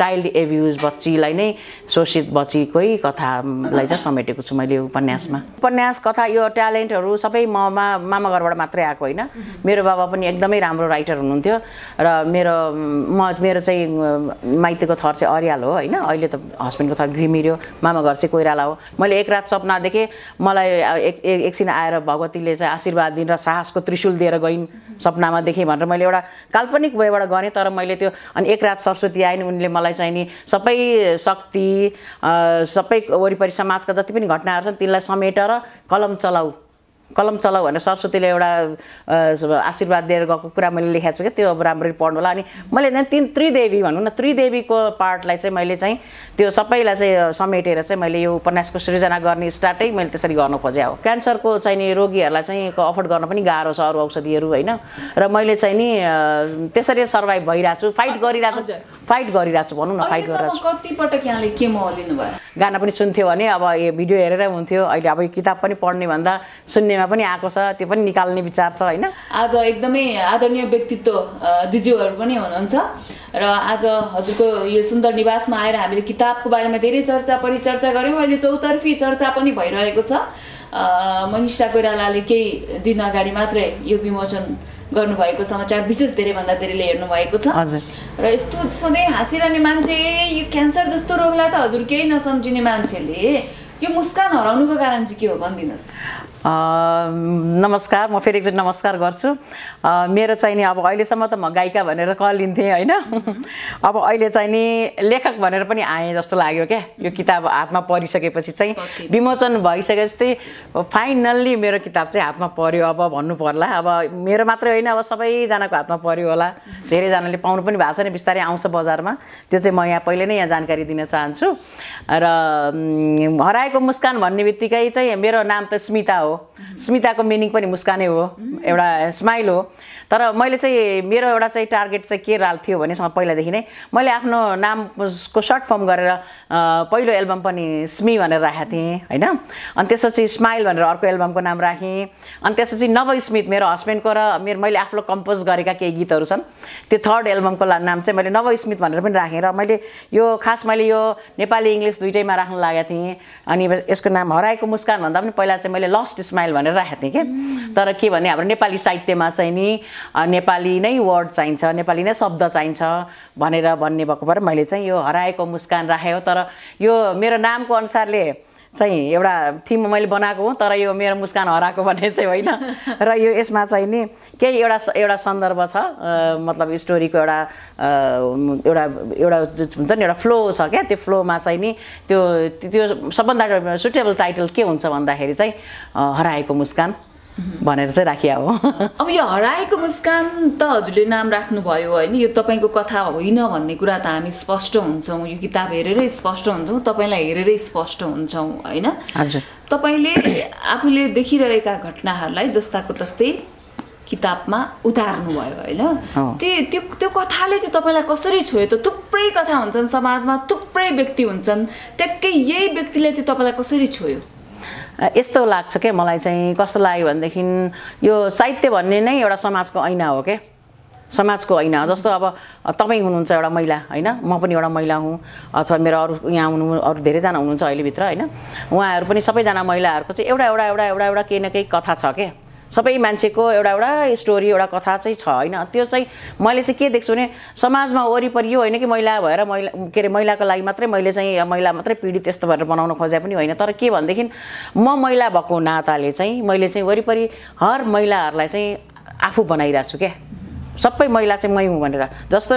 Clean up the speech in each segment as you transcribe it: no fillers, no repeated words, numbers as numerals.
Child abuse बच्चीलाई नै शोषित बच्चीकै कथालाई चाहिँ समेटेको छु मैले उपन्यासमा। उपन्यास कथा यो ट्यालेन्टहरू सबै मामा घरबाट मात्रै आएको होइन। मेरो बाबा पनि एकदमै राम्रो राइटर हुनुहुन्थ्यो र मेरो चाहिँ माइतीको थर चाहिँ अरियाल हो होइन। अहिले त हस्बेन्डको थर घिमिर्यो, मामा घर चाहिँ कोइराला हो। मैले एक रात सपना देखेँ, मलाई एकछिन आएर भगवतीले चाहिँ आशीर्वाद दिन र साहसको त्रिशूल दिएर गइन् सपनामा देखेँ भनेर मैले एउटा काल्पनिक वेबाट गरेँ। तर मैले त्यो अनि एक रात सरस्वती आइन्, उनले मलाई चाहिँ नि सबै शक्ति सबै वरिपरि समाजका जति पनि घटनाहरू छन् तिनलाई समेटेर कलम चलाऊ भनेर सरस्वतीले एउटा आशीर्वाद दिएर गएको कुरा मैले लेखेको छु क्या। त्यो अब राम्ररी पढ्नु होला। अनि मैले त्रिदेवी भनौँ न, त्रिदेवीको पार्टलाई चाहिँ मैले चाहिँ त्यो सबैलाई चाहिँ समेटेर चाहिँ मैले यो उपन्यासको सृजना गर्ने स्टार्टै मैले त्यसरी गर्न खोजेँ हो। क्यान्सरको चाहिँ नि रोगीहरूलाई चाहिँ अफोर्ड गर्न पनि गाह्रो छ अरू औषधिहरू होइन। र मैले चाहिँ नि त्यसरी सर्भाइभ भइरहेको छु, फाइट गरिरहेको छु भनौँ न, फाइट गरिरहेको छु। कतिपटक यहाँले के लिनु भयो? गाना पनि सुन्थ्यो भने अब यो भिडियो हेरेर हुन्थ्यो। अहिले अब किताब पनि पढ्ने भन्दा सुन्ने पनि आएको छ, त्यो पनि निकाल्ने विचार छ होइन। आज एकदमै आदरणीय व्यक्तित्व दिजुहरू पनि हुनुहुन्छ र आज हजुरको यो सुन्दर निवासमा आएर हामीले किताबको बारेमा धेरै परिचर्चा गऱ्यौँ। अहिले चौतर्फी चर्चा पनि भइरहेको छ। मनिषा कोइरालाले केही दिन अगाडि मात्रै यो विमोचन गर्नुभएको समाचार विशेष धेरैभन्दा धेरैले हेर्नु भएको छ। र यस्तो सधैँ हाँसिरहने मान्छे, यो क्यान्सर जस्तो रोगलाई त हजुर केही नसम्झिने मान्छेले यो मुस्कान हराउनुको कारण चाहिँ के हो भनिदिनुहोस्। नमस्कार, म फेरि एकचोटि नमस्कार गर्छु। मेरो चाहिँ नि अब अहिलेसम्म त म गायिका भनेर कहलिन्थेँ होइन। अब अहिले चाहिँ नि लेखक भनेर पनि आएँ जस्तो लाग्यो क्या। यो किताब हातमा परिसकेपछि चाहिँ विमोचन भइसकेपछि फाइनल्ली मेरो किताब चाहिँ हातमा पर्यो अब भन्नु पर्ला। अब मेरो मात्रै होइन, अब सबैजनाको हातमा पर्यो होला। धेरैजनाले पाउनु पनि भएको छ नि, बिस्तारै आउँछ बजारमा। त्यो चाहिँ म यहाँ पहिले नै यहाँ जानकारी दिन चाहन्छु। र हराएको मुस्कान भन्ने बित्तिकै चाहिँ मेरो नाम त स्मिता हो। स्मिताको मिनिङ पनि मुस्कानै हो, एउटा स्माइल हो। तर मैले चाहिँ मेरो एउटा चाहिँ टार्गेट चाहिँ के थियो भनेसँग पहिलादेखि नै मैले आफ्नो नामको सर्ट फर्म गरेर पहिलो एल्बम पनि स्मी भनेर राखेको थिएँ होइन। अनि त्यसपछि स्माइल भनेर अर्को एल्बमको नाम राखेँ। अनि त्यसपछि नव स्मित मेरो हस्बेन्डको र मैले आफूले कम्पोज गरेका केही गीतहरू छन्, त्यो थर्ड एल्बमको नाम चाहिँ मैले नव स्मित भनेर पनि राखेँ। र मैले यो मैले यो नेपाली इङ्ग्लिस दुइटैमा राख्न लागेको थिएँ। अनि यसको नाम हराएको मुस्कान भन्दा पनि पहिला चाहिँ मैले लस्ट स्माइल भनेर राखेको थिएँ क्या। तर के भने हाम्रो नेपाली साहित्यमा चाहिँ नि नेपाली नै वर्ड चाहिन्छ, नेपाली नै शब्द चाहिन्छ भन्ने भएको भएर मैले चाहिँ यो हराएको मुस्कान राखेँ। तर यो मेरो नामको अनुसारले चाहिँ एउटा थिम मैले बनाएको हुँ, तर यो मेरो मुस्कान हराएको भन्ने चाहिँ होइन। र यो यसमा चाहिँ नि केही एउटा सन्दर्भ छ, मतलब स्टोरीको एउटा हुन्छ नि एउटा फ्लो छ क्या। त्यो फ्लोमा चाहिँ नि त्यो सबभन्दा सुटेबल टाइटल के हुन्छ भन्दाखेरि चाहिँ हराएको मुस्कान भनेर चाहिँ राखिया हो। अब यो हराएको मुस्कान त हजुरले नाम राख्नुभयो होइन, यो तपाईँको कथा होइन भन्ने कुरा त हामी स्पष्ट हुन्छौँ। यो किताब हेरेरै स्पष्ट हुन्छौँ, तपाईँलाई हेरेरै स्पष्ट हुन्छौँ होइन। हजुर, तपाईँले आफूले देखिरहेका घटनाहरूलाई जस्ताको तस्तै किताबमा उतार्नु भयो होइन। त्यो कथाले चाहिँ तपाईँलाई कसरी छोयो त? थुप्रै कथा हुन्छन् समाजमा, थुप्रै व्यक्ति हुन्छन्, ट्याक्कै यही व्यक्तिले चाहिँ तपाईँलाई कसरी छोयो? यस्तो लाग्छ क्या मलाई चाहिँ, कस्तो लाग्यो भनेदेखि यो साहित्य भन्ने नै एउटा समाजको ऐना हो क्या। समाजको ऐना जस्तो अब तपाईँ हुनुहुन्छ एउटा महिला होइन, म पनि एउटा महिला हुँ, अथवा मेरो अरू धेरैजना हुनुहुन्छ अहिलेभित्र होइन। उहाँहरू पनि सबैजना महिलाहरूको चाहिँ एउटा केही न केही कथा छ क्या। सबै मान्छेको एउटा स्टोरी एउटा कथा चाहिँ छ होइन। त्यो चाहिँ मैले चाहिँ के देख्छु भने समाजमा वरिपरि यो होइन कि महिला भएर महिलाको लागि मात्रै मैले चाहिँ महिला मात्रै पीडित यस्तो भनेर बनाउन खोजे पनि होइन। तर के भनेदेखि म महिला भएको नाताले चाहिँ मैले चाहिँ वरिपरि हर महिलाहरूलाई चाहिँ आफू बनाइरहेको छु क्या। सबै महिला चाहिँ मै हुँ भनेर। जस्तो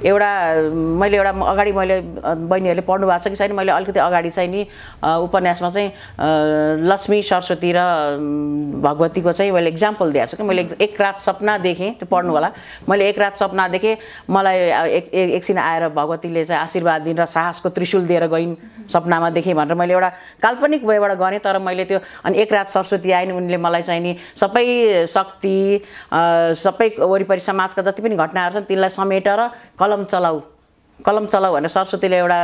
मैले अगाडि मैले बहिनीहरूले पढ्नु भएको छ कि छैन, मैले अलिकति अगाडि चाहिँ नि उपन्यासमा चाहिँ लक्ष्मी सरस्वती र भगवतीको चाहिँ मैले इक्जाम्पल दिएको छु कि मैले एक रात सपना देखेँ, त्यो पढ्नु होला। मैले एक रात सपना देखेँ, मलाई एकछिन आएर भगवतीले चाहिँ आशीर्वाद दिन र साहसको त्रिशूल दिएर गइन् सपनामा देखेँ भनेर मैले एउटा काल्पनिक वेबाट गरेँ। तर मैले त्यो अनि एक रात सरस्वती आइन्, उनले मलाई चाहिँ नि सबै शक्ति सबै वरिपरि समाजका जति पनि घटनाहरू छन् तिनलाई समेटेर कलम कलम चलाऊ भनेर सरस्वतीले एउटा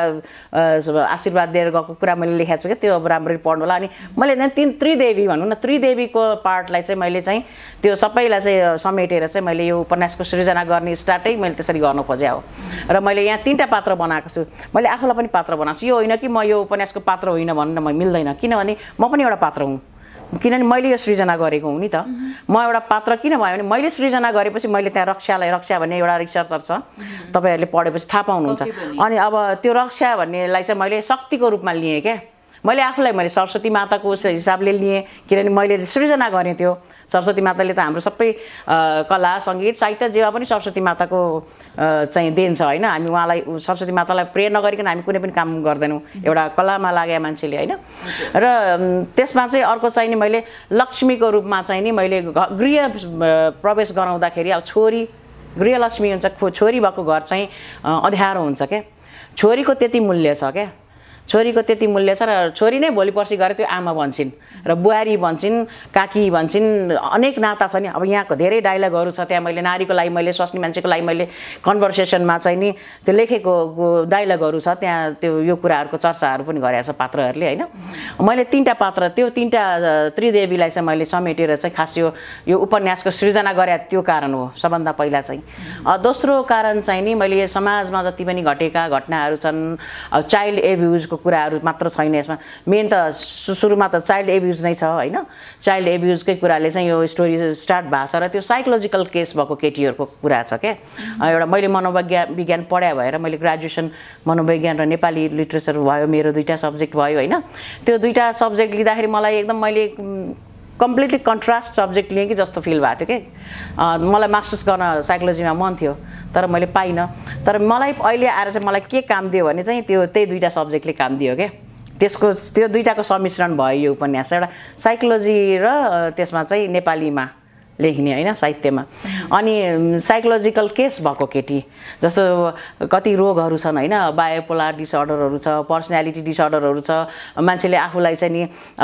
आशीर्वाद दिएर गएको कुरा मैले लेखेको छु क्या त्यो अब राम्ररी पढ्नु होला अनि मैले त्रिदेवी भनौँ न त्रिदेवीको पार्टलाई चाहिँ मैले चाहिँ त्यो सबैलाई चाहिँ समेटेर चाहिँ मैले यो उपन्यासको सृजना गर्ने स्टार्टै मैले त्यसरी गर्न खोजेँ हो र मैले यहाँ 3टा पात्र बनाएको छु मैले आफूलाई पनि पात्र बनाएको छु यो होइन कि म यो उपन्यासको पात्र होइन भन्न म मिल्दैन किनभने म पनि एउटा पात्र हुँ किनभने मैले यो सृजना गरेको हुँ नि त म एउटा पात्र किन भयो भने मैले सृजना गरेपछि मैले त्यहाँ रक्षा भन्ने एउटा रिसर्चर छ तपाईँहरूले पढेपछि थाहा पाउनुहुन्छ अनि अब त्यो रक्षा भन्नेलाई चाहिँ मैले शक्तिको रूपमा लिएँ क्या मैले आफूलाई मैले सरस्वती माताको हिसाबले लिएँ किनभने मैले सृजना गरेँ त्यो सरस्वती माताले त हाम्रो सबै कला सङ्गीत साहित्य जेमा पनि सरस्वती माताको चाहिँ देन छ होइन हामी उहाँलाई सरस्वती मातालाई प्रे नगरिकन हामी कुनै पनि काम गर्दैनौँ एउटा कलामा लागेका मान्छेले होइन र त्यसमा चाहिँ अर्को चाहिँ नि मैले लक्ष्मीको रूपमा चाहिँ नि मैले गृह प्रवेश गराउँदाखेरि अब छोरी गृहलक्ष्मी हुन्छ छोरी भएको घर चाहिँ अँध्यारो हुन्छ क्या छोरीको त्यति मूल्य छ क्या छोरीको त्यति मूल्य छ र छोरी नै भोलि पर्सि गरे त्यो आमा भन्छन् र बुहारी भन्छन् काकी भन्छन् अनेक नाता छ नि अब यहाँको धेरै डायलगहरू छ त्यहाँ मैले नारीको लागि मैले स्वास्नी मान्छेको लागि मैले कन्भर्सेसनमा चाहिँ नि त्यो लेखेको डायलगहरू छ त्यहाँ त्यो यो कुराहरूको चर्चाहरू पनि गरेको छ पात्रहरूले होइन मैले 3टा पात्र त्यो 3टा त्रिदेवीलाई चाहिँ मैले समेटेर चाहिँ खास यो उपन्यासको सृजना गरे त्यो कारण हो सबभन्दा पहिला चाहिँ दोस्रो कारण चाहिँ नि मैले समाजमा जति पनि घटेका घटनाहरू छन् चाइल्ड एब्युज कुराहरू मात्र छैन यसमा मेन त सुरुमा त चाइल्ड एब्युज नै छ होइन चाइल्ड एब्युजकै कुराले चाहिँ यो स्टोरी स्टार्ट भएको छ र त्यो साइकोलोजिकल केस भएको केटीहरूको कुरा छ क्या एउटा मैले मनोविज्ञान पढाए भएर मैले ग्रेजुएसन मनोविज्ञान र नेपाली लिटरेचर भयो मेरो 2टा सब्जेक्ट भयो होइन त्यो 2टा सब्जेक्ट लिँदाखेरि मलाई एकदम मैले कम्प्लिटली कन्ट्रास्ट सब्जेक्ट लिएँ कि जस्तो फिल भएको थियो कि मलाई मास्टर्स गर्न साइकोलोजीमा मन थियो तर मैले पाइनँ तर मलाई अहिले आएर चाहिँ मलाई के काम दियो भने चाहिँ त्यही 2टा सब्जेक्टले काम दियो क्या त्यो 2टाको सम्मिश्रण भयो यो उपन्यास एउटा साइकोलोजी र त्यसमा चाहिँ नेपालीमा लेख्ने होइन साहित्यमा अनि साइकोलोजिकल केस भएको केटी जस्तो कति रोगहरू छन् होइन बायोपोलर डिसअर्डरहरू छ पर्सनालिटी डिसअर्डरहरू छ मान्छेले आफूलाई चाहिँ नि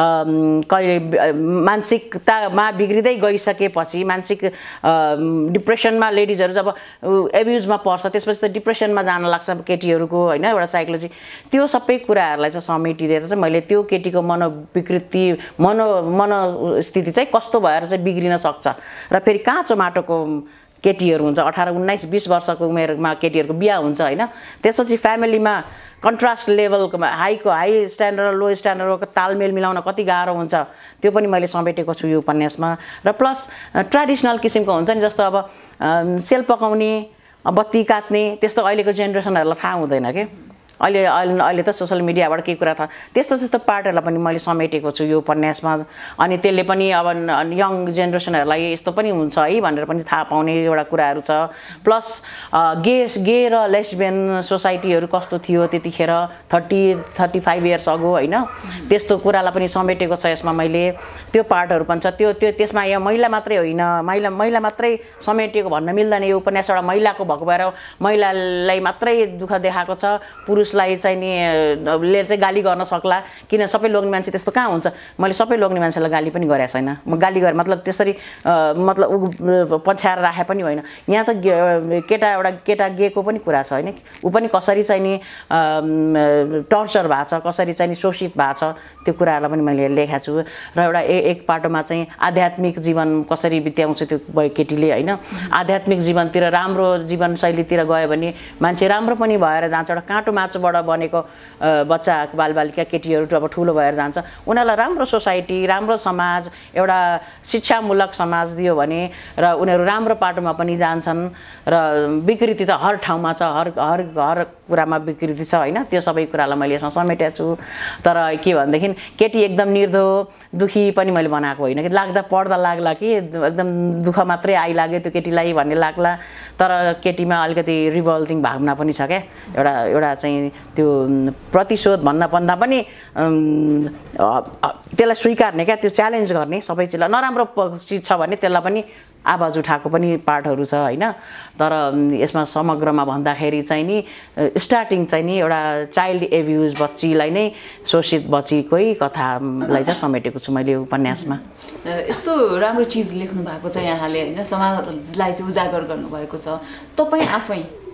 कहिले मानसिकतामा बिग्रिँदै गइसकेपछि मानसिक डिप्रेसनमा लेडिजहरू जब एब्युजमा पर्छ त्यसपछि त डिप्रेसनमा जान लाग्छ केटीहरूको होइन एउटा साइकोलोजी त्यो सबै कुराहरूलाई चाहिँ समेटिदिएर चाहिँ मैले त्यो केटीको मनोविकृति मनोस्थिति चाहिँ कस्तो भएर चाहिँ बिग्रिन सक्छ र फेरि काँचो माटोको केटीहरू हुन्छ 18, 19, 20 वर्षको उमेरमा केटीहरूको बिहा हुन्छ होइन त्यसपछि फ्यामिलीमा कन्ट्रास्ट लेभलको हाई स्ट्यान्डर्ड र लो स्ट्यान्डर्डको तालमेल मिलाउन कति गाह्रो हुन्छ त्यो पनि मैले समेटेको छु यो उपन्यासमा र प्लस ट्रेडिसनल किसिमको हुन्छ नि जस्तो अब सेल पकाउने बत्ती काट्ने त्यस्तो अहिलेको जेनेरेसनहरूलाई थाहा हुँदैन के अहिले त सोशल मिडियाबाट केही कुरा थाहा त्यस्तो पार्टहरूलाई पनि मैले समेटेको छु यो उपन्यासमा अनि त्यसले पनि अब यङ जेनेरेसनहरूलाई यस्तो पनि हुन्छ है भनेर पनि थाहा पाउने एउटा कुराहरू छ प्लस गे र लेस्बियन सोसाइटीहरू कस्तो थियो त्यतिखेर 30-35 इयर्स अगो होइन त्यस्तो कुरालाई पनि समेटेको छ यसमा मैले त्यो पार्टहरू पनि छ त्यो त्यसमा यहाँ महिला मात्रै होइन महिला मात्रै समेटेको भन्न मिल्दैन यो उपन्यास एउटा महिलाको भएको भएर महिलालाई मात्रै दुःख देखाएको छ पुरुषलाई चाहिँ नि ले चाहिँ गाली गर्न सक्ला किन सबै लोग्ने मान्छे त्यस्तो कहाँ हुन्छ मैले सबै लोग्ने मान्छेलाई गाली पनि गरेको छैन म गाली गरे मतलब त्यसरी मतलब पछ्याएर राखे पनि होइन यहाँ त केटा गेको पनि कुरा छ होइन ऊ पनि कसरी चाहिँ नि टर्चर भएको छ कसरी चाहिँ नि शोषित भएको छ त्यो कुराहरूलाई पनि मैले लेखेको छु र एउटा एक पाटोमा चाहिँ आध्यात्मिक जीवन कसरी बित्याउँछ त्यो केटीले होइन आध्यात्मिक जीवनतिर राम्रो जीवनशैलीतिर गयो भने मान्छे राम्रो पनि भएर जान्छ एउटा काँटो माचोबाट बनेको बच्चा बालबालिका केटीहरू अब ठुलो भएर जान्छ उनीहरूलाई राम्रो सोसाइटी राम्रो समाज एउटा शिक्षामूलक समाज दियो भने र उनीहरू राम्रो पाटोमा पनि जान्छन् र विकृति त हर ठाउँमा छ हर कुरामा विकृति छ होइन त्यो सबै कुरालाई मैले यसमा समेटेको छु तर के भनेदेखि केटी एकदम निर्धो दुखी पनि मैले बनाएको होइन कि लाग्दा पढ्दा लाग्ला कि एकदम दुःख मात्रै आइलाग्यो त्यो केटीलाई भन्ने लाग्ला तर केटीमा अलिकति रिभल्टिङ भावना पनि छ क्या एउटा चाहिँ त्यो प्रतिशोध भन्दा पनि त्यसलाई स्वीकार्ने क्या त्यो च्यालेन्ज गर्ने सबै चिजलाई नराम्रो चिज छ भने त्यसलाई पनि आवाज उठाएको पनि पार्टहरू छ होइन तर यसमा समग्रमा भन्दाखेरि चाहिँ नि स्टार्टिङ चाहिँ नि एउटा चाइल्ड एब्युज बच्चीलाई नै शोषित बच्चीकै कथालाई चाहिँ समेटेको छु मैले उपन्यासमा यस्तो राम्रो चिज लेख्नु भएको छ यहाँले होइन समाजलाई चाहिँ उजागर गर्नुभएको छ तपाईँ आफै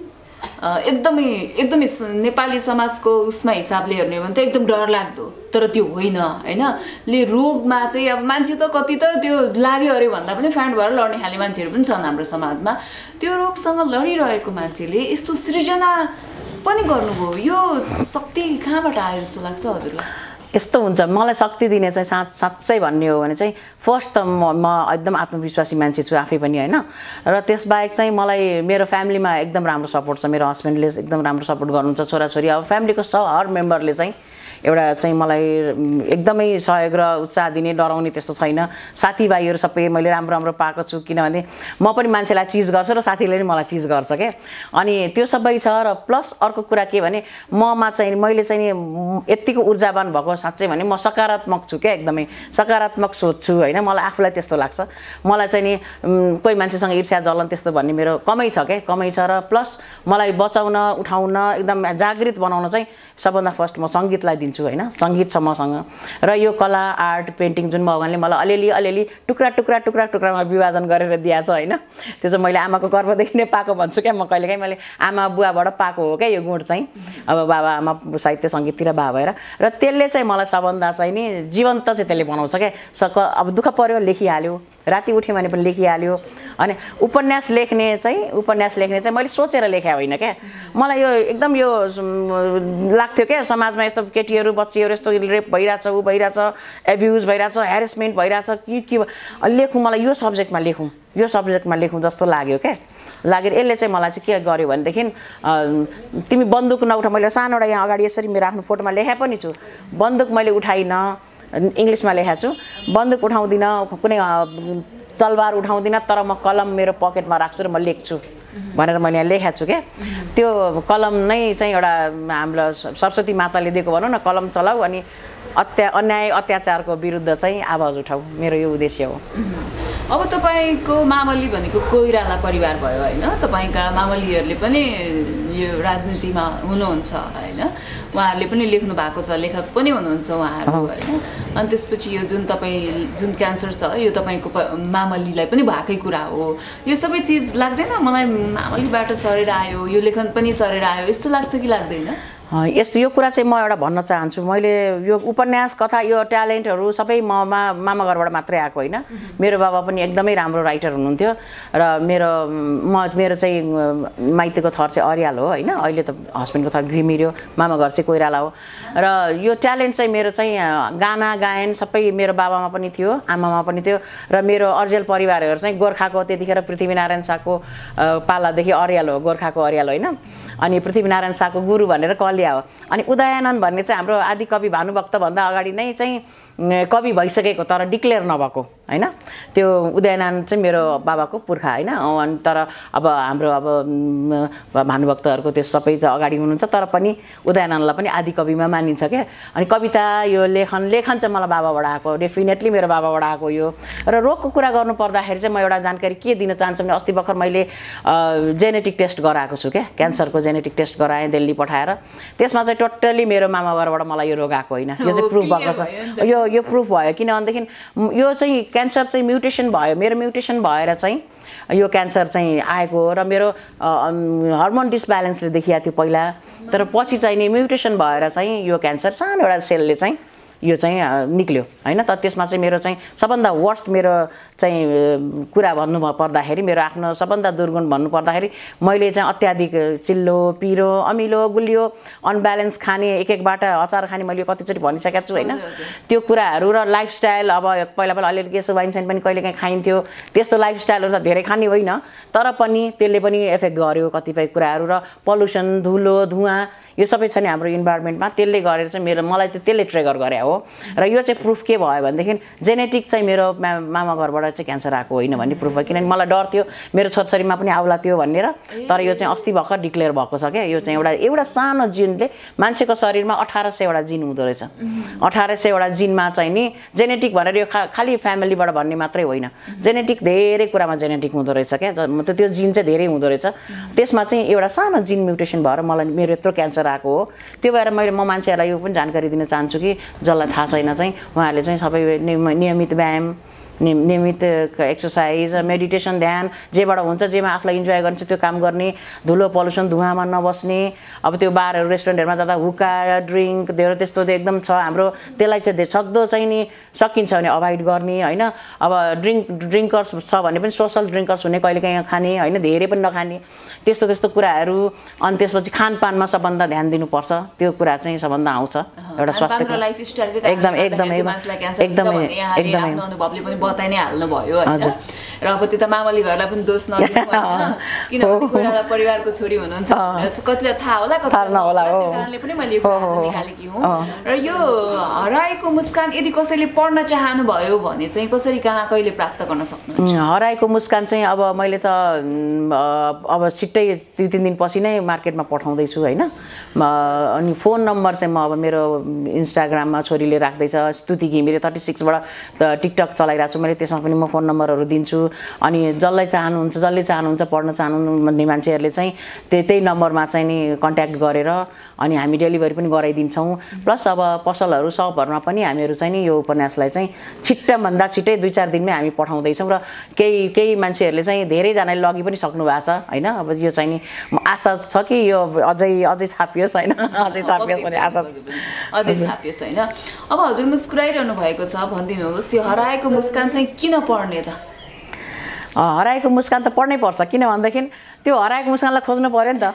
एकदमै एकदमै नेपाली समाजको उसमा हिसाबले हेर्ने हो भने त एकदम डरलाग्दो, तर त्यो होइन होइन। ले रोगमा चाहिँ अब मान्छे त कति त त्यो लाग्यो अरे भन्दा पनि फ्यान्ट भएर लड्ने खाले मान्छेहरू पनि छन् हाम्रो समाजमा। त्यो रोगसँग लडिरहेको मान्छेले यस्तो सृजना पनि गर्नुभयो, यो शक्ति कहाँबाट आयो जस्तो लाग्छ हजुरलाई? यस्तो हुन्छ, मलाई शक्ति दिने चाहिँ साँच्चै भन्ने हो भने चाहिँ फर्स्ट त म एकदम आत्मविश्वासी मान्छे छु आफै पनि होइन। र त्यसबाहेक चाहिँ मलाई मेरो फ्यामिलीमा एकदम राम्रो सपोर्ट छ, मेरो हस्बेन्डले एकदम राम्रो सपोर्ट गर्नुहुन्छ, छोराछोरी अब फ्यामिलीको हर मेम्बरले चाहिँ एउटा चाहिँ मलाई एकदमै सहयोग र उत्साह दिने, डराउने त्यस्तो छैन। साथीभाइहरू सबै मैले राम्रो राम्रो पाएको छु, किनभने म पनि मान्छेलाई चिज गर्छु र साथीले पनि मलाई चिज गर्छ क्या। अनि त्यो सबै छ। र प्लस अर्को कुरा के भने ममा चाहिँ मैले चाहिँ नि यत्तिको ऊर्जावान भएको साँच्चै भने म सकारात्मक छु क्या, एकदमै सकारात्मक सोच्छु होइन। मलाई आफूलाई त्यस्तो लाग्छ। मलाई चाहिँ नि कोही मान्छेसँग ईर्ष्या जलन त्यस्तो भन्ने मेरो कमै छ क्या, कमै छ। र प्लस मलाई बचाउन उठाउन एकदम जागृत बनाउन चाहिँ सबभन्दा फर्स्ट म सङ्गीतलाई दिन्छु होइन। सङ्गीत छ मसँग। र यो कला आर्ट पेन्टिङ जुन भगवानले मलाई अलिअलि टुक्रामा विभाजन गरेर दिएको छ होइन। त्यो चाहिँ मैले आमाको गर्भदेखि नै पाएको भन्छु क्या। म कहिलेकाहीँ मैले आमा बुवाबाट पाएको हो क्या यो गुण चाहिँ। अब बाबा आमा साहित्य सङ्गीततिर भए भएर र त्यसले चाहिँ मलाई सबभन्दा चाहिँ नि जीवन्त चाहिँ त्यसले बनाउँछ क्या। अब दुःख पर्यो लेखिहाल्यो, राति उठ्यो भने पनि लेखिहाल्यो। अनि उपन्यास लेख्ने चाहिँ मैले सोचेर लेखे होइन क्या। मलाई यो एकदम यो लाग्थ्यो क्या, समाजमा यस्तो केटीहरू बच्चीहरू यस्तो रेप भइरहेछ, ऊ भइरहेछ, एब्युज भइरहेछ, ह्यारेसमेन्ट भइरहेछ, के लेखौँ, मलाई यो सब्जेक्टमा लेखौँ जस्तो लाग्यो क्या। लागेर यसले चाहिँ मलाई चाहिँ के गर्यो भनेदेखि तिमी बन्दुक नउठा, मैले सानोबाट यहाँ अगाडि यसरी मेरो आफ्नो फोटोमा लेखे पनि छु, बन्दुक मैले उठाइनँ, इङ्ग्लिसमा लेखेको छु, बन्दुक उठाउँदिनँ, कुनै तलवार उठाउँदिनँ, तर म कलम मेरो पकेटमा राख्छु र म लेख्छु भनेर मैले यहाँ लेखेको छु क्या। त्यो कलम नै चाहिँ एउटा हाम्रो सरस्वती माताले दिएको भनौँ न, कलम चलाऊ अनि अन्याय अत्याचारको विरुद्ध चाहिँ आवाज उठाऊ, मेरो यो उद्देश्य हो। अब तपाईँको मामली भनेको कोइराला परिवार भयो होइन। तपाईँका मामलीहरूले पनि यो राजनीतिमा हुनुहुन्छ होइन, उहाँहरूले पनि लेख्नु भएको छ, लेखक पनि हुनुहुन्छ उहाँहरू होइन। अनि त्यसपछि यो जुन क्यान्सर छ यो तपाईँको मामलीलाई पनि भएकै कुरा हो। यो सबै चिज लाग्दैन मलाई मामलीबाट सरेर आयो, यो लेखन पनि सरेर आयो यस्तो लाग्छ कि लाग्दैन? यस्तो यो कुरा चाहिँ म एउटा भन्न चाहन्छु। मैले यो उपन्यास कथा यो ट्यालेन्टहरू सबै मामा घरबाट मात्रै आएको होइन। मेरो बाबा पनि एकदमै राम्रो राइटर हुनुहुन्थ्यो र मेरो चाहिँ माइतीको थर चाहिँ अरियाल हो होइन। अहिले त हस्बेन्डको थर घिमिर्यो, मामा घर चाहिँ कोइराला हो। र यो ट्यालेन्ट चाहिँ मेरो चाहिँ गाना गायन सबै मेरो बाबामा पनि थियो, आमामा पनि थियो। र मेरो अर्जेल परिवारहरू चाहिँ गोर्खाको, त्यतिखेर पृथ्वीनारायण शाहको पालादेखि अरियाल हो, गोर्खाको अरियाल होइन। अनि पृथ्वीनारायण शाहको गुरु भनेर कलिया हो। अनि उदयनन भन्ने चाहिँ हाम्रो आदि कवि भानुभक्तभन्दा अगाडि नै चाहिँ कवि भइसकेको तर डिक्लेयर नभएको होइन। त्यो उदयनन चाहिँ मेरो बाबाको पुर्खा होइन। अनि तर अब हाम्रो भानुभक्तहरूको त्यो सबै चाहिँ अगाडि हुनुहुन्छ, तर पनि उदयननलाई पनि आदि कविमा मानिन्छ क्या। अनि कविता यो लेखन चाहिँ मलाई बाबाबाट आएको, डेफिनेटली मेरो बाबाबाट आएको यो। र रोगको कुरा गर्नु पर्दाखेरि चाहिँ म एउटा जानकारी के दिन चाहन्छु भने अस्ति भर्खर मैले जेनेटिक टेस्ट गराएको छु क्या, क्यान्सरको जेनेटिक टेस्ट गराएँ दिल्ली पठाएर। त्यसमा चाहिँ टोटल्ली मेरो मामा घरबाट मलाई यो रोग आएको होइन। यो चाहिँ प्रुफ भएको छ, यो प्रुफ भयो। किनभनेदेखि यो चाहिँ क्यान्सर चाहिँ म्युटेसन भयो, मेरो म्युटेसन भएर चाहिँ यो क्यान्सर चाहिँ आएको हो। र मेरो हर्मोन डिसब्यालेन्सले देखिएको थियो पहिला, तर पछि चाहिँ नि म्युटेसन भएर चाहिँ यो क्यान्सर सानो एउटा सेलले चाहिँ यो चाहिँ निक्ल्यो होइन। त त्यसमा चाहिँ मेरो चाहिँ सबभन्दा वर्स्ट मेरो चाहिँ कुरा भन्नु पर्दाखेरि, मेरो आफ्नो सबभन्दा दुर्गुण भन्नु पर्दाखेरि मैले चाहिँ अत्याधिक चिल्लो, पिरो, अमिलो, गुलियो, अनब्यालेन्स खाने, एकबाट अचार खाने, मैले कतिचोटि भनिसकेको छु होइन। त्यो कुराहरू र लाइफस्टाइल अब पहिला अलिअलि केसो वाइन पनि कहिलेकाहीँ खाइन्थ्यो, त्यस्तो लाइफस्टाइलहरू त धेरै खाने होइन, तर पनि त्यसले पनि एफेक्ट गर्यो कतिपय कुराहरू। र पल्युसन, धुलो, धुवाँ यो सबै छ नि हाम्रो इन्भाइरोमेन्टमा, त्यसले गरेर चाहिँ मलाई चाहिँ त्यसले ट्रिगर गरे हो। र यो चाहिँ प्रुफ के भयो भनेदेखि जेनेटिक चाहिँ मेरो मामा घरबाट चाहिँ क्यान्सर आएको होइन भन्ने प्रुफ भयो। किनभने मलाई डर थियो मेरो छोराछोरीमा पनि आउला त्यो भनेर, तर यो चाहिँ अस्ति भर्खर डिक्लेयर भएको छ क्या। यो चाहिँ एउटा सानो जिनले मान्छेको शरीरमा 1800वटा जिन हुँदो रहेछ। 1800वटा जिनमा चाहिँ नि जेनेटिक भनेर यो खालि फ्यामिलीबाट भन्ने मात्रै होइन, जेनेटिक धेरै कुरामा जेनेटिक हुँदो रहेछ क्या। त्यो जिन चाहिँ धेरै हुँदो रहेछ। त्यसमा चाहिँ एउटा सानो जिन म्युटेसन भएर मलाई मेरो यत्रो क्यान्सर आएको हो। त्यो भएर म मान्छेहरूलाई यो पनि जानकारी दिन चाहन्छु कि जसलाई थाहा छैन चाहिँ उहाँहरूले चाहिँ सबै नियमित व्यायाम, नियमित एक्सर्साइज मेडिटेसन ध्यान जेबाट हुन्छ जेमा आफूलाई इन्जोय गर्ने त्यो काम गर्ने धुलो पल्युसन धुवामा नबस्ने अब त्यो बारहरू रेस्टुरेन्टहरूमा जाँदा हुक्का ड्रिङ्क धेरै त्यस्तो एकदम छ हाम्रो त्यसलाई चाहिँ सक्दो चाहिँ नि सकिन्छ भने अभोइड गर्ने होइन अब ड्रिङ्कर्स छ भने पनि सोसल ड्रिङ्कर्स हुने कहिलेकाहीँ खाने होइन धेरै पनि नखाने त्यस्तो कुराहरू अनि त्यसपछि खानपानमा सबभन्दा ध्यान दिनुपर्छ त्यो कुरा चाहिँ सबभन्दा आउँछ एउटा स्वास्थ्यको एकदमै अनुभवले पनि बताइ नै हाल्नु भयो हैन र अब त्यो त मामली घरलाई पनि दोष नदिनु हैन किनभने कोइराला परिवारको छोरी हुनुहुन्छ कतिलाई थाहा होला कतिलाई नहोला त्यो कारणले पनि मैले यो कुरा चाहिँ निकालेकी हुँ र यो हराएको मुस्कान यदि कसैले पढ्न चाहनु भयो भने चाहिँ कसरी कहाँ कहिले प्राप्त गर्न सक्नुहुन्छ हराएको मुस्कान चाहिँ अब मैले त अब छिट्टै 2-3 दिनपछि नै मार्केटमा पठाउँदै छु हैन अनि फोन नम्बर चाहिँ म अब मेरो इन्स्टाग्राममा छोरीले राख्दै छ स्तुति घिमिरे 36 बाट टिकटक चलाइरहेको छु मैले त्यसमा पनि म फोन नम्बरहरू दिन्छु अनि जसले चाहनुहुन्छ पढ्न चाहनुहुन्छ भन्ने मान्छेहरूले चाहिँ त्यही नम्बरमा चाहिँ नि कन्ट्याक्ट गरेर अनि हामी डेलिभरी पनि गराइदिन्छौँ प्लस अब पसलहरू सपहरूमा पनि हामीहरू चाहिँ नि यो उपन्यासलाई चाहिँ छिट्टभन्दा छिट्टै 2-4 दिनमै हामी पठाउँदैछौँ र केही मान्छेहरूले चाहिँ धेरैजनाले लगी पनि सक्नु भएको छ होइन अब यो चाहिँ नि आशा छ कि यो अझै छापियोस् होइन अझै छापियोस् भन्ने आशा छ अझै छापियोस् होइन अब हजुर मुस्कुराइरहनु भएको छ भनिदिनुहोस् यो हराएको मुस्कान चाहिँ किन पढ्ने त हराएको मुस्कान त पढ्नै पर्छ किन भन्दाखेरि त्यो हराएको मुस्कानलाई खोज्नु पर्यो नि त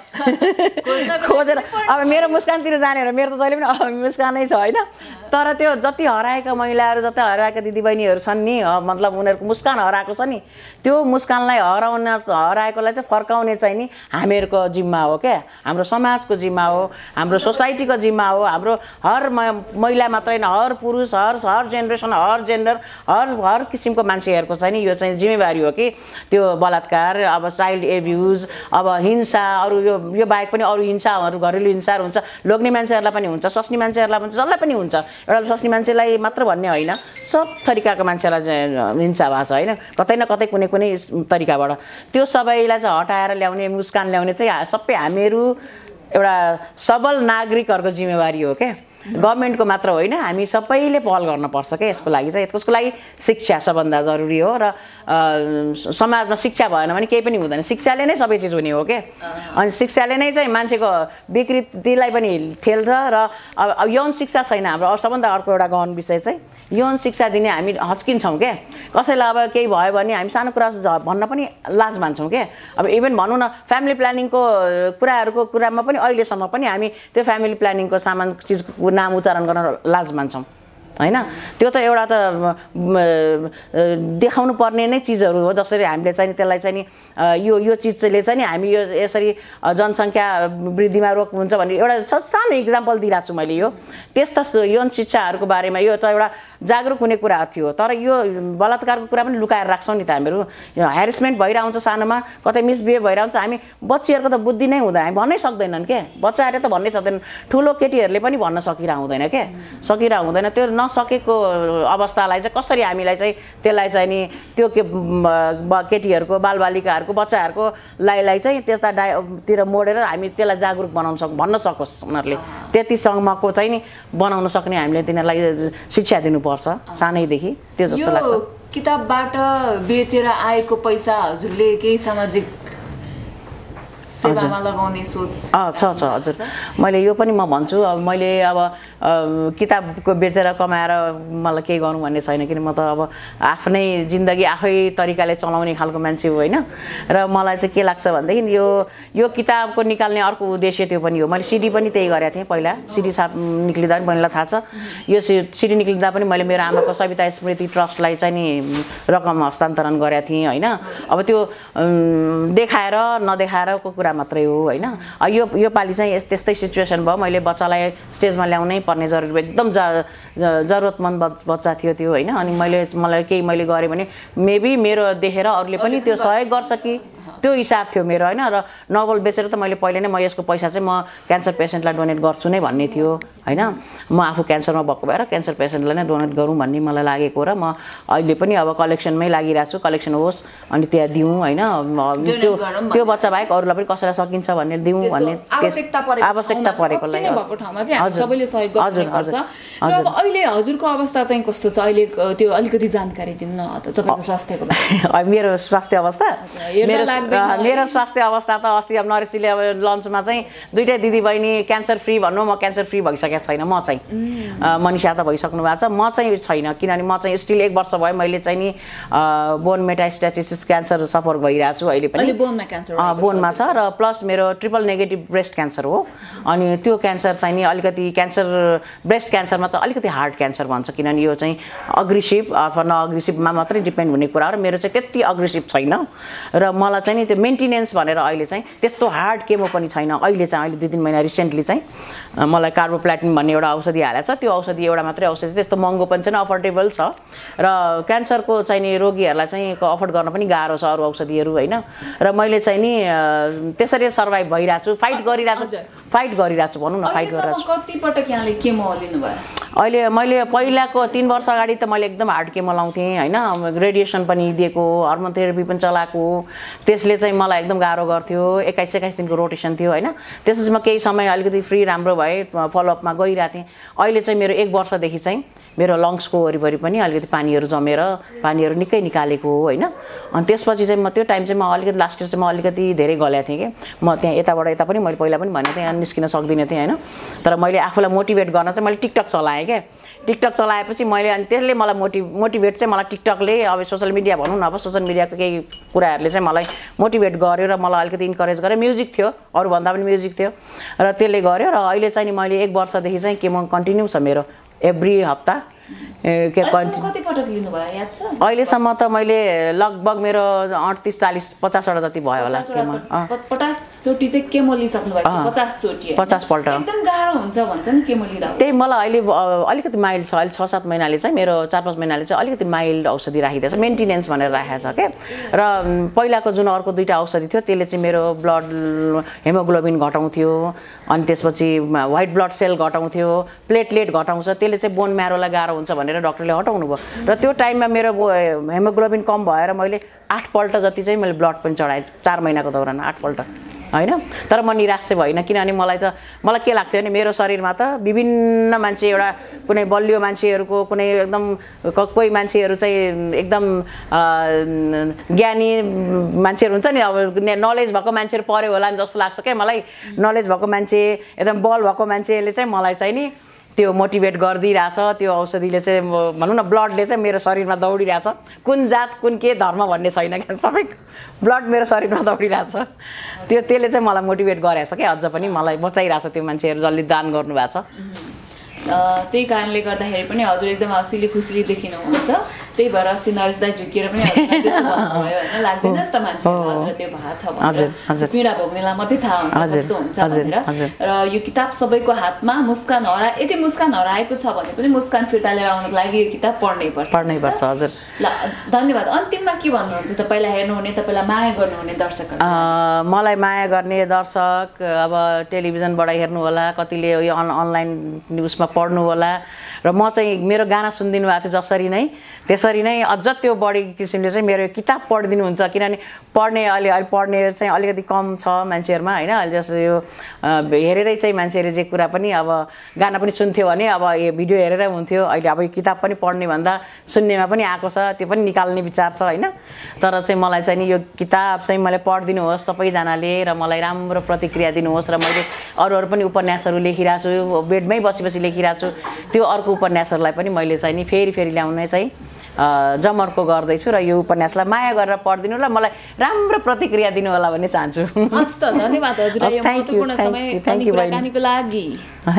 खोजेर अब मेरो मुस्कानतिर जाने हो मेरो त जहिले पनि मुस्कानै छ होइन तर त्यो जति हराएका महिलाहरू जति हराएका दिदीबहिनीहरू छन् नि मतलब उनीहरूको मुस्कान हराएको छ नि त्यो मुस्कानलाई हराएकोलाई चाहिँ फर्काउने चाहिँ नि हामीहरूको जिम्मा हो क्या हाम्रो समाजको जिम्मा हो हाम्रो सोसाइटीको जिम्मा हो हाम्रो हर महिला मात्रै होइन हर पुरुष हर जेनेरेसन हर जेन्डर हर किसिमको मान्छेहरूको चाहिँ नि यो चाहिँ जिम्मेवारी हो कि त्यो बलात्कार अब चाइल्ड एब्युज अब हिंसा अरू यो बाहेक पनि अरू हिंसाहरू घरेलु हिंसाहरू हुन्छ लोग्ने मान्छेहरूलाई पनि हुन्छ स्वास्नी मान्छेहरूलाई पनि जसलाई पनि हुन्छ एउटा स्वास्नी मान्छेलाई मात्र भन्ने होइन सब तरिकाको मान्छेलाई हिंसा भएको छ होइन कतै न कतै कुनै तरिकाबाट त्यो सबैलाई चाहिँ हटाएर ल्याउने मुस्कान ल्याउने चाहिँ सबै हामीहरू एउटा सबल नागरिकहरूको जिम्मेवारी हो क्या गभर्नमेन्टको मात्र होइन हामी सबैले पहल गर्नुपर्छ क्या यसको लागि चाहिँ यसको लागि शिक्षा सबभन्दा जरुरी हो र समाजमा शिक्षा भएन भने केही पनि हुँदैन शिक्षाले नै सबै चिज हुने हो क्या अनि शिक्षाले नै चाहिँ मान्छेको विकृतिलाई पनि ठेल्छ र अब यौन शिक्षा छैन हाम्रो सबभन्दा अर्को एउटा गहन विषय चाहिँ यौन शिक्षा दिने हामी हच्किन्छौँ क्या कसैलाई अब केही भयो भने हामी सानो कुरा भन्न पनि लाज मान्छौँ क्या अब इभन भनौँ न फ्यामिली प्लानिङको कुराहरूको कुरामा पनि अहिलेसम्म पनि हामी त्यो फ्यामिली प्लानिङको सामान चिजको नाम उच्चारण गर्न लाज मान्छौँ हैन त्यो त एउटा त देखाउनु पर्ने नै चिजहरू हो जसरी हामीले चाहिँ त्यसलाई चाहिँ नि यो चिजले चाहिँ नि हामी यो यसरी जनसङ्ख्या वृद्धिमा रोक हुन्छ भन्ने एउटा सानो इक्जाम्पल दिइरहेको छु मैले यो त्यस्ता यौन शिक्षाहरूको बारेमा यो त एउटा जागरुक हुने कुरा थियो तर यो बलात्कारको कुरा पनि लुकाएर राख्छौँ नि त हामीहरू यो ह्यारेसमेन्ट भइरहेको हुन्छ सानोमा कतै मिसबिहेभ भइरहेको हुन्छ हामी बच्चीहरूको त बुद्धि नै हुँदैन हामी भन्नै सक्दैनन् के बच्चाहरूले त भन्नै सक्दैनन् ठुलो केटीहरूले पनि भन्न सकिरहेको हुँदैन के सकिरहेको हुँदैन त्यो नसकेको अवस्थालाई चाहिँ कसरी हामीलाई चाहिँ त्यसलाई चाहिँ नि त्यो केटीहरूको बालबालिकाहरूको बच्चाहरूको लाई चाहिँ त्यतातिर मोडेर हामी त्यसलाई जागरुक बनाउन भन्न सकोस् उनीहरूले त्यतिसम्मको चाहिँ नि बनाउन सक्ने हामीले तिनीहरूलाई शिक्षा दिनुपर्छ सानैदेखि त्यो जस्तो लाग्छ किताबबाट बेचेर आएको पैसा हजुरले केही सामाजिक सेवामा लगाउने सोच छ हजुर मैले यो पनि म भन्छु अब मैले अब किताबको बेचेर कमाएर मलाई केही गर्नु भन्ने छैन किन म त अब आफ्नै जिन्दगी आफै तरिकाले चलाउने खालको मान्छे हो होइन र मलाई चाहिँ के लाग्छ भनेदेखि यो किताबको निकाल्ने अर्को उद्देश्य त्यो पनि हो मैले सिडी पनि त्यही गरेको थिएँ पहिला सिडी छाप निक्लिँदा पनि पहिला थाहा छ यो सिडी निक्लिँदा पनि मैले मेरो आमाको सविता स्मृति ट्रस्टलाई चाहिँ नि रकम हस्तान्तरण गरेको थिएँ होइन अब त्यो देखाएर नदेखाएरको कुरा मात्रै हो होइन यो पालि चाहिँ त्यस्तै सिचुएसन भयो मैले बच्चालाई स्टेजमा ल्याउनै पर्ने जरुरी एकदम जरुरतमन्द बच्चा थियो त्यो होइन अनि मलाई केही मैले गरेँ भने मेबी मेरो देखेर अरूले पनि त्यो सहयोग गर्छ कि त्यो हिसाब थियो मेरो होइन र नोभल बेचेर त मैले पहिले नै म यसको पैसा चाहिँ म क्यान्सर पेसेन्टलाई डोनेट गर्छु नै भन्ने थियो होइन म आफू क्यान्सरमा भएको भएर क्यान्सर पेसेन्टलाई नै डोनेट गरौँ भन्ने मलाई लागेको र म अहिले पनि अब कलेक्सनमै लागिरहेको छु कलेक्सन होस् अनि त्यहाँ दिउँ होइन त्यो बच्चा बाहेक अरूलाई पनि कसैलाई सकिन्छ भनेर दिउँ भन्ने आवश्यकता परेकोलाई र अब अहिले हजुरको अवस्था चाहिँ कस्तो छ अहिले त्यो अलिकति जानकारी दिनु न तपाईँको स्वास्थ्यको बारेमा मेरो स्वास्थ्य अवस्था मेरो स्वास्थ्य अवस्था त अस्ति अब नरेशजीले अब लन्चमा चाहिँ दुईटै दिदीबहिनी क्यान्सर फ्री भन्नु म क्यान्सर फ्री भइसकेको छैन म चाहिँ मनिषा त भइसक्नु भएको छ म चाहिँ छैन किनभने म चाहिँ स्टिल 1 वर्ष भयो मैले चाहिँ नि बोन मेटास्टेसिस क्यान्सर सफर भइरहेको छु अहिले पनि बोनमा छ र प्लस मेरो ट्रिपल नेगेटिभ ब्रेस्ट क्यान्सर हो अनि त्यो क्यान्सर चाहिँ नि अलिकति क्यान्सर ब्रेस्ट क्यान्सरमा त अलिकति हार्ड क्यान्सर भन्छ किनभने यो चाहिँ अग्रेसिभ अथवा नअग्रेसिभमा मात्रै डिपेन्ड हुने कुरा हो र मेरो चाहिँ त्यति अग्रेसिभ छैन र मलाई चाहिँ नि त्यो मेन्टेनेन्स भनेर अहिले चाहिँ त्यस्तो हार्ड केमो पनि छैन अहिले 2-3 महिना रिसेन्टली चाहिँ मलाई कार्बोप्लाटिन भन्ने एउटा औषधि हालेको छ त्यो औषधि एउटा मात्रै औषधि त्यस्तो महँगो पनि छैन अफोर्डेबल छ र क्यान्सरको चाहिँ नि रोगीहरूलाई चाहिँ अफोर्ड गर्न पनि गाह्रो छ अरू औषधिहरू होइन र मैले चाहिँ नि त्यसरी सर्भाइभ भइरहेको छु फाइट गरिरहेको छु भनौँ न फाइट गरिरहेको छु कतिपटक यहाँले केमो लिनुभयो अहिले मैले पहिलाको 3 वर्ष अगाडि त मैले एकदम हार्ड केमो लाउँथेँ होइन रेडिएसन पनि दिएको हर्मोन थेरापी पनि चलाएको त्यसले चाहिँ मलाई एकदम गाह्रो गर्थ्यो 21 दिनको रोटेसन थियो होइन त्यसपछि म केही समय अलिकति फ्री राम्रो भए फलोअपमा गइरहेको थिएँ अहिले चाहिँ मेरो 1 वर्षदेखि चाहिँ मेरो लङ्सको वरिपरि पनि अलिकति पानीहरू जमेर पानीहरू निकै निकालेको हो होइन अनि त्यसपछि चाहिँ म त्यो टाइम चाहिँ म अलिकति लास्ट इयर चाहिँ म अलिकति धेरै गलेको थिएँ कि म त्यहाँ यताबाट यता पनि मैले पहिला पनि भनेको थिएँ यहाँ निस्किन सक्दिनँ थिएँ होइन तर मैले आफूलाई मोटिभेट गर्न चाहिँ मैले टिकटक चलाएँ क्या टिकटक चलाएपछि मैले अनि त्यसले मलाई मोटिभेट चाहिँ मलाई टिकटकले अब सोसियल मिडिया भनौँ न अब सोसियल मिडियाको केही कुराहरूले चाहिँ मलाई मोटिभेट गर्यो र मलाई अलिकति इन्करेज गर्यो म्युजिक थियो अरूभन्दा पनि म्युजिक थियो र त्यसले गर्यो र अहिले चाहिँ नि मैले 1 वर्षदेखि चाहिँ केमो कन्टिन्यू छ मेरो एभ्री हप्ता कतिपटक लिनुभयो याद छ अहिलेसम्म त मैले लगभग मेरो 38 40 50 वटा जति भयो होला 50 चोटि चाहिँ केमो लिइसक्नु भएको 50 चोटि 50 पल्ट एकदम गाह्रो हुन्छ भन्छ नि केमो लिँदा त्यही मलाई अहिले अलिकति माइल्ड छ अहिले 6-7 महिनाले चाहिँ मेरो 4-5 महिनाले चाहिँ अलिकति माइल्ड औषधि राखिदिएछ मेन्टेनेन्स भनेर राखेको छ के र पहिलाको जुन अर्को 2टा औषधि थियो त्यसले चाहिँ मेरो ब्लड हेमोग्लोबिन घटाउँथ्यो अनि त्यसपछि व्हाइट ब्लड सेल घटाउँथ्यो प्लेटलेट घटाउँछ त्यसले चाहिँ बोन म्यारोलाई गाह्रो हुन्छ भनेर डाक्टरले हटाउनु भयो र त्यो टाइममा मेरो हेमोग्लोबिन कम भएर मैले 8 पल्ट जति चाहिँ मैले ब्लड पनि चढाएँ 4 महिनाको दौरान 8 पल्ट होइन तर म निराश चाहिँ भइनँ किनभने मलाई के लाग्थ्यो भने मेरो शरीरमा त विभिन्न मान्छे एउटा कुनै बलियो मान्छेहरूको कुनै एकदम कोही मान्छेहरू चाहिँ एकदम ज्ञानी मान्छेहरू हुन्छ नि अब नलेज भएको मान्छेहरू पर्यो होला नि जस्तो लाग्छ क्या मलाई नलेज भएको मान्छे एकदम बल भएको मान्छेले चाहिँ मलाई चाहिँ नि त्यो मोटिभेट गरिदिरहेछ त्यो औषधिले चाहिँ भनौँ न ब्लडले चाहिँ मेरो शरीरमा दौडिरहेछ कुन जात कुन के धर्म भन्ने छैन क्या सबै ब्लड मेरो शरीरमा दौडिरहेछ त्यसले चाहिँ मलाई मोटिभेट गरेछ क्या अझ पनि मलाई बचाइरहेछ त्यो मान्छेहरू जसले दान गर्नुभएको छ त्यही कारणले गर्दाखेरि पनि हजुर एकदम हँसिली खुसीली देखिनुहुन्छ त्यही भएर अस्ति नरेश दाइ झुकिएर पनि भयो होइन लाग्दैन नि त मान्छेहरू हजुर त्यो भएको छ भनेर पीडा भोग्नेलाई मात्रै थाहा हुन्छ कस्तो हुन्छ भनेर र यो किताब सबैको हातमा मुस्कान यदि मुस्कान हराएको छ भने पनि मुस्कान फिर्ता लिएर आउनको लागि यो किताब पढ्नै पर्छ हजुर ल धन्यवाद अन्तिममा के भन्नुहुन्छ तपाईँलाई हेर्नुहुने तपाईँलाई माया गर्नुहुने दर्शकहरू मलाई माया गर्ने दर्शक अब टेलिभिजनबाट हेर्नु होला कतिले यो अनलाइन न्युजमा पढ्नु होला र म चाहिँ मेरो गाना सुनिदिनु भएको थियो जसरी नै त्यसरी नै अझ त्यो बढी किसिमले चाहिँ मेरो किताब पढिदिनुहुन्छ किनभने अहिले पढ्ने चाहिँ अलिकति कम छ मान्छेहरूमा होइन अहिले जस्तो यो हेरेरै चाहिँ मान्छेहरूले जे कुरा पनि अब गाना पनि सुन्थ्यो भने अब यो भिडियो हेरेरै हुन्थ्यो अहिले अब यो किताब पनि पढ्ने भन्दा सुन्नेमा पनि आएको छ त्यो पनि निकाल्ने विचार छ होइन तर चाहिँ मलाई चाहिँ नि यो किताब चाहिँ मलाई पढिदिनुहोस् सबैजनाले र मलाई राम्रो प्रतिक्रिया दिनुहोस् र मैले अरू पनि उपन्यासहरू लेखिरहेको छु बेडमै बसी लेखिरहेको छु त्यो अर्को उपन्यासहरूलाई पनि मैले चाहिँ नि फेरि ल्याउने चाहिँ जमर्को गर्दैछु र यो उपन्यासलाई माया गरेर पढिदिनु र मलाई राम्रो प्रतिक्रिया दिनु होला भन्ने चाहन्छु हस् त धन्यवाद हजुर यो महत्त्वपूर्ण समय कुराकानीको लागि